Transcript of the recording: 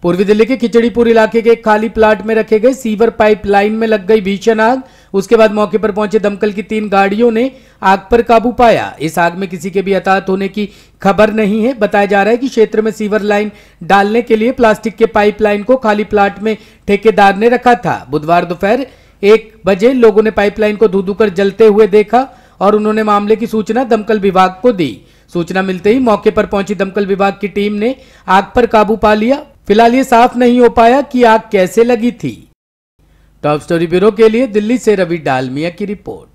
पूर्वी दिल्ली के खिचड़ीपुर इलाके के एक खाली प्लाट में रखे गए सीवर पाइपलाइन में लग गई भीषण आग। उसके बाद मौके पर पहुंचे दमकल की 3 गाड़ियों ने आग पर काबू पाया। इस आग में किसी के भी हताहत होने की खबर नहीं है। बताया जा रहा है कि क्षेत्र में सीवर लाइन डालने के लिए प्लास्टिक के पाइपलाइन को खाली प्लाट में ठेकेदार ने रखा था। बुधवार दोपहर 1 बजे लोगों ने पाइपलाइन को धू-धू कर जलते हुए देखा और उन्होंने मामले की सूचना दमकल विभाग को दी। सूचना मिलते ही मौके पर पहुंची दमकल विभाग की टीम ने आग पर काबू पा लिया। फिलहाल ये साफ नहीं हो पाया कि आग कैसे लगी थी। टॉप स्टोरी ब्यूरो के लिए दिल्ली से रवि डालमिया की रिपोर्ट।